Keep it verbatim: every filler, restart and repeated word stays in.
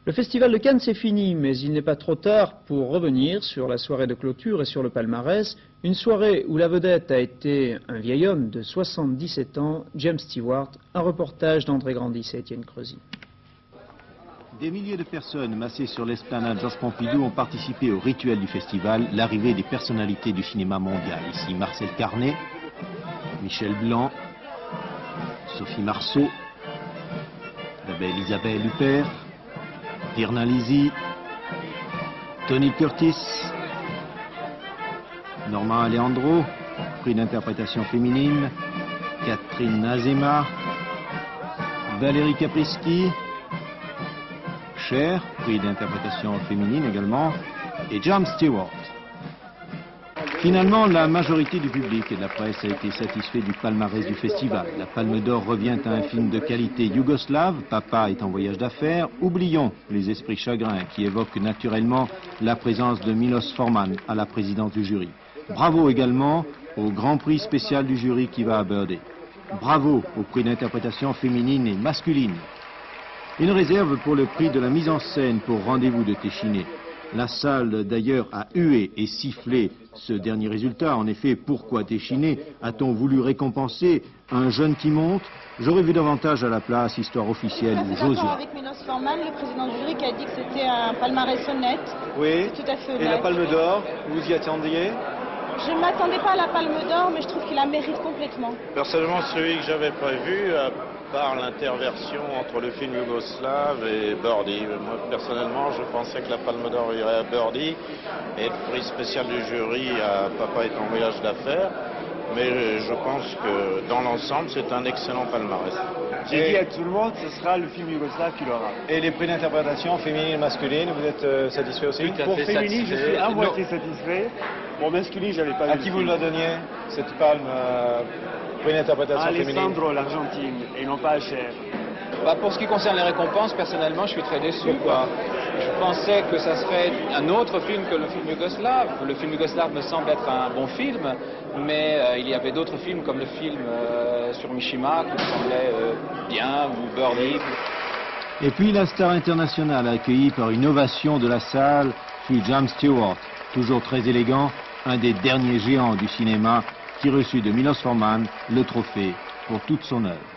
Le festival de Cannes c'est fini, mais il n'est pas trop tard pour revenir sur la soirée de clôture et sur le palmarès. Une soirée où la vedette a été un vieil homme de soixante-dix-sept ans, James Stewart, un reportage d'André Grandis et Étienne Creusy. Des milliers de personnes massées sur l'esplanade Georges Pompidou ont participé au rituel du festival, l'arrivée des personnalités du cinéma mondial. Ici Marcel Carné, Michel Blanc, Sophie Marceau, la belle Isabelle Huppert, Virna Lisi, Tony Curtis, Norma Aleandro, prix d'interprétation féminine, Catherine Nazema, Valérie Caprisky, Cher, prix d'interprétation féminine également, et James Stewart. Finalement, la majorité du public et de la presse a été satisfait du palmarès du festival. La Palme d'Or revient à un film de qualité yougoslave, Papa est en voyage d'affaires. Oublions les esprits chagrins qui évoquent naturellement la présence de Milos Forman à la présidence du jury. Bravo également au grand prix spécial du jury qui va à Birdie. Bravo au prix d'interprétation féminine et masculine. Une réserve pour le prix de la mise en scène pour Rendez-vous de Téchiné. La salle d'ailleurs a hué et sifflé ce dernier résultat. En effet, pourquoi Téchiné a-t-on voulu récompenser un jeune qui monte? J'aurais vu davantage à la place, histoire officielle ou Joshua. Avec Milos Forman, le président du jury, qui a dit que c'était un palmarès honnête. Oui, tout à fait honnête. Et la Palme d'Or, vous y attendiez? Je ne m'attendais pas à la Palme d'Or, mais je trouve qu'il la mérite complètement. Personnellement, celui que j'avais prévu, à part l'interversion entre le film yougoslave et Birdie. Moi, personnellement, je pensais que la Palme d'Or irait à Birdie et le prix spécial du jury à Papa est en voyage d'affaires. Mais je pense que dans l'ensemble, c'est un excellent palmarès. J'ai dit à tout le monde, ce sera le film yougoslave qui l'aura. Et les prix d'interprétation féminine et masculine, vous êtes euh, satisfait aussi? Tout à Pour fait féminine, satisfait. je suis à Non. moitié satisfait. Pour masculine, j'avais pas vu. À qui vous la donniez, cette palme, euh, prix d'interprétation féminine? Alessandro, l'Argentine, et non pas à Cher. Bah, pour ce qui concerne les récompenses, personnellement, je suis très déçu, quoi. Je pensais que ça serait un autre film que le film yougoslave. Le film yougoslave me semble être un bon film, mais euh, il y avait d'autres films comme le film euh, sur Mishima qui me semblait euh, bien, ou Birdie. Et puis la star internationale accueillie par une ovation de la salle fut James Stewart, toujours très élégant, un des derniers géants du cinéma qui reçut de Milos Forman le trophée pour toute son œuvre.